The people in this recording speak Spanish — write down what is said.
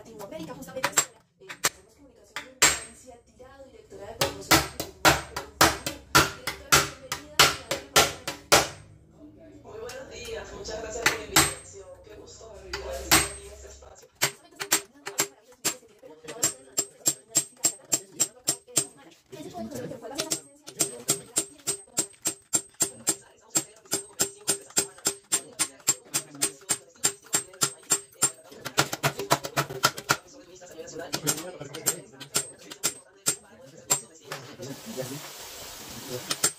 Latinoamérica, justamente ahora, tenemos comunicación con Patricia Tirado, directora de promoción de turismo Perú. Directora, bienvenida. Muy buenos días, muchas gracias por la invitación. Qué gusto poder estar aquí en este espacio. Ya,